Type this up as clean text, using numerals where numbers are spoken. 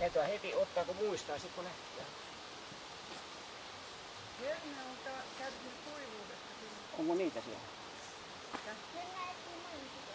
Täytyy heti ottaa, kun muistaa, sit kun nähtää. Herne on kärsinyt kuivuudesta. Onko niitä siellä? Herne etsii monta.